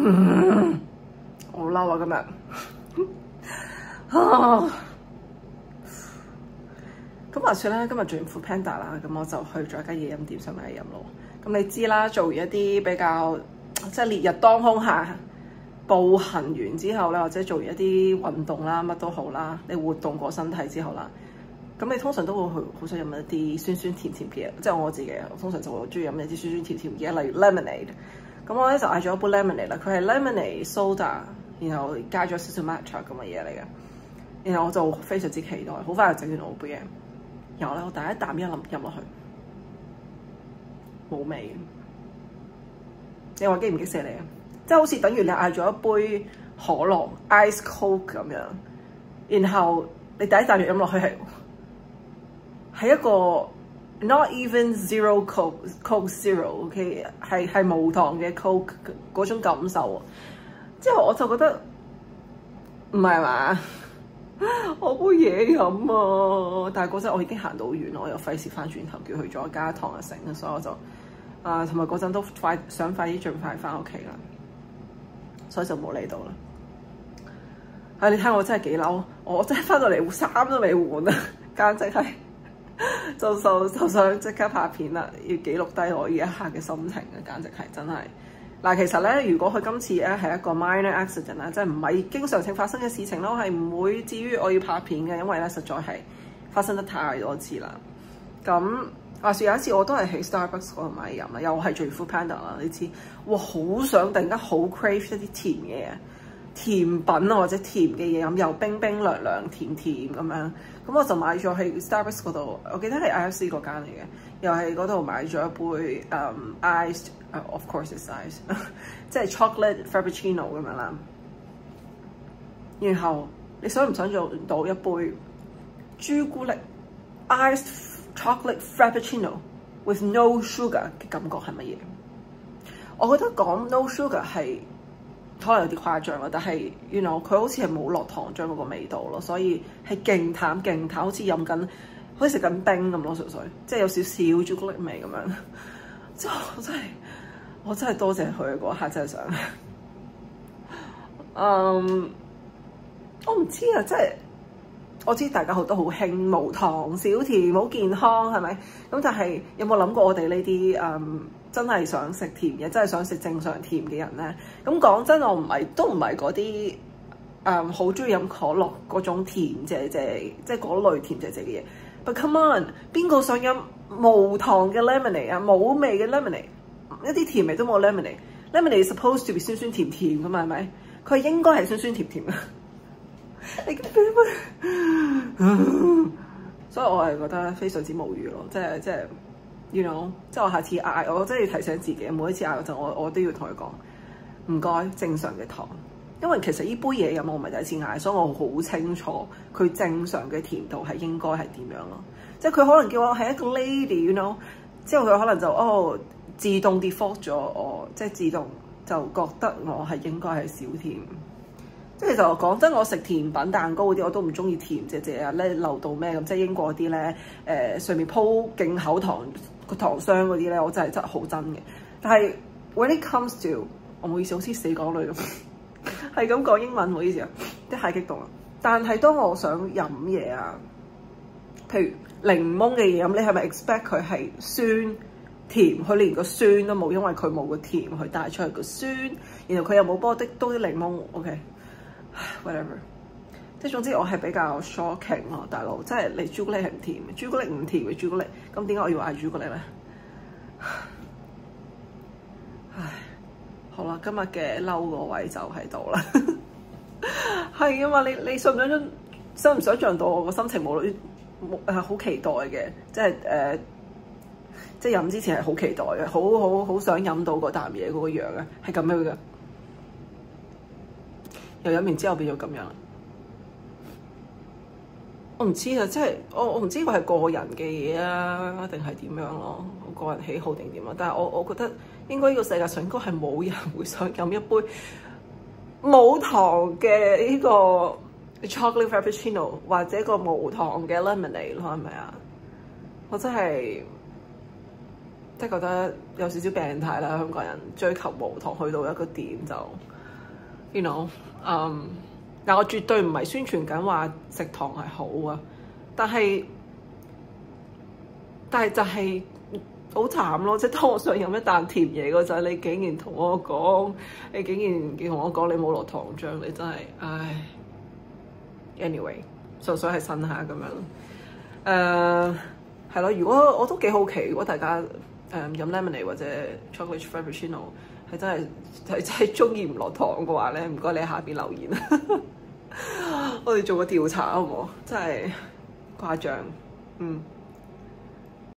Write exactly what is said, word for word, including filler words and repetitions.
嗯，好嬲啊！今日啊，咁話說咧，今日做完 Foodpanda 啦，咁我就去咗一間嘢飲店想買嘢飲咯。咁你知啦，做完一啲比較即係烈日當空下步行完之後咧，或者做完一啲運動啦，乜都好啦，你活動過身體之後啦，咁你通常都會去好想飲一啲酸酸甜甜嘅嘢，即係我自己啊，我通常就會中意飲一啲酸酸甜甜嘅嘢，例如 lemonade。咁我咧就嗌咗一杯 lemonade 啦，佢係 lemonade soda，然後加咗少少 matcha 咁嘅嘢嚟嘅，然後我就非常之期待，好快就整完我杯嘢。然後咧，我第一啖一飲飲落去，冇味。你話激唔激死你啊？即係好似等於你嗌咗一杯可樂 ice coke 咁樣，然後你第一啖藥飲落去係係一個 not even zero coke coke zero，OK， 係係無糖嘅 coke 嗰種感受。之後我就覺得唔係嘛，我杯嘢飲啊！但係嗰陣我已經行到好遠，我又費事翻轉頭叫佢再加糖啊成啊，所以我就啊同埋嗰陣都快想快啲盡快翻屋企啦，所以就冇嚟到啦。啊！你睇我真係幾嬲，我真係翻到嚟衫都未換啊，簡直係就就就想即刻拍片啦，要記錄低我呢一刻嘅心情啊！簡直係真係嗱，其實咧，如果佢今次咧係一個 minor accident 啦，即係唔係經常性發生嘅事情咯，係唔會至於我要拍片嘅，因為咧實在係發生得太多次啦。咁話說有一次我都係喺 Starbucks 嗰度買飲啦，又係做 Foodpanda 啦，你知哇，好想突然間好 crave 一啲甜嘅嘢。甜品啊，或者甜嘅嘢飲，又冰冰涼涼、甜甜咁樣，咁我就買咗喺 Starbucks 嗰度，我記得係 I F C 嗰間嚟嘅，又係嗰度買咗一杯誒、um, iced，of course it's iced， 即係 chocolate frappuccino 咁樣啦。然後你想唔想做到一杯朱古力 iced chocolate frappuccino with no sugar 嘅感覺係乜嘢？我覺得講 no sugar 係可能有啲誇張啦，但係原來佢好似係冇落糖漿嗰個味道咯，所以係勁淡勁淡，好似飲緊，好似食緊冰咁咯，純粹即係有少少朱古力味咁樣。即係我真係，我真係多謝佢嗰下真係想。嗯，我唔知啊，即係我知大家好多好興無糖少甜好健康係咪？咁但係有冇諗過我哋呢啲嗯？真係想食甜嘢，真係想食正常甜嘅人咧。咁講真，我唔係都唔係嗰啲誒好中意飲可樂嗰種甜姐姐，即係嗰類甜姐姐嘅嘢。But come on， 邊個想飲無糖嘅 lemonade 啊？冇味嘅 lemonade， 一啲甜味都冇 lemonade。lemonade is supposed to be 酸酸甜甜噶嘛，係咪？佢應該係酸酸甜甜啊。你咁所以我係覺得非常之無語咯，即係即係。You know， 即係我下次嗌，我真係要提醒自己，每一次嗌嗰陣，我我都要同佢講唔該正常嘅糖，因為其實呢杯嘢飲我唔係第一次嗌，所以我好清楚佢正常嘅甜度係應該係點樣咯。即係佢可能叫我係一個 lady，you know， 之後佢可能就哦自動 default 咗我，即係自動就覺得我係應該係少甜。即係就講真，我食甜品蛋糕嗰啲我都唔中意甜姐姐啊，咧漏到咩咁，即係英國嗰啲咧誒上面鋪勁口糖個糖霜嗰啲咧，我真係真係好憎嘅。但係 when it comes to， 我唔好意思，好似死港女咁，係咁講英文唔好意思啊，即係太激動啦。但係當我想飲嘢啊，譬如檸檬嘅嘢飲，你係咪 expect 佢係酸甜？佢連個酸都冇，因為佢冇個甜去帶出嚟個酸，然後佢又冇幫我滴多啲檸檬 ，OK。Whatever， 即係總之我係比較 shocking 咯，大佬，即係你朱古力係唔甜嘅，朱古力唔甜嘅朱古力，咁點解我要嗌朱古力咧？唉，好啦，今日嘅嬲個位就喺度啦，係啊嘛，你你想唔想想唔想像到我個心情冇冇誒好期待嘅，即係誒、呃，即係飲之前係好期待嘅，好好好想飲到嗰啖嘢嗰個樣啊，係咁樣嘅。又飲完之後變咗咁樣，我唔知啊，即係我我唔知個係個人嘅嘢啊，定係點樣咯？我個人喜好定點啊？但係我我覺得應該呢個世界上應該係冇人會想飲一杯冇糖嘅呢個 chocolate frappuccino 或者個無糖嘅 lemonade 咯，係咪啊？我真係即係覺得有少少病態啦，香港人追求無糖去到一個點就〜 you know，嗯，嗱我絕對唔係宣傳緊話食糖係好啊，但係但係就係好慘咯，即係當我想飲一啖甜嘢嗰陣，你竟然同我講，你竟然同我講你冇落糖漿，你真係唉。anyway， 純粹係呻下咁樣，誒係咯。如果我都幾好奇，如果大家誒、呃、飲 lemonade 或者 chocolate frappuccino 係真係係真係中意唔落糖嘅話咧，唔該你喺下邊留言我哋做個調查好唔好？真係誇張，嗯。